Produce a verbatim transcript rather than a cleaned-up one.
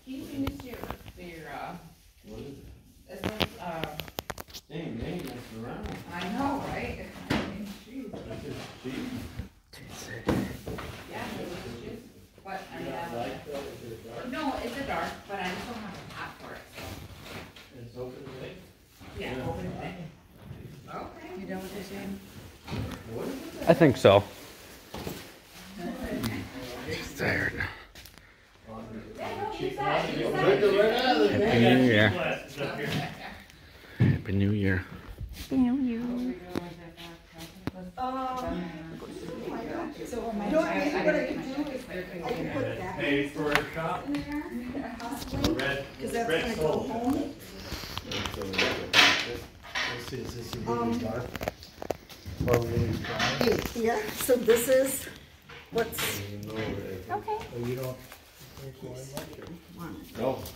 He's in this year, their, uh, What is it? it's like, uh, Dang, they ain't messing around. I know, right? Jeez. That's just cheap. Yeah, it was just, but I You have, don't like that? Is it dark? no, it's a dark, but I just don't have a top for it, so. It's open today? Yeah, Yeah. open thing. Okay. You done with this, Jane? What is it? I think so. He's tired. Cheap out, you go right to right out of there. Happy New Year. Glasses up here. Happy New Year. Happy New Year. Um, So my. you know, maybe what I could do is, I can put that Hey, for a shop, in there, possibly, red, because that's red gonna go soul. home. Let's see, is this a Um, really dark? Or we gonna try? Hey, here, so this is what's Okay. Oh, you don't think so much? one. No.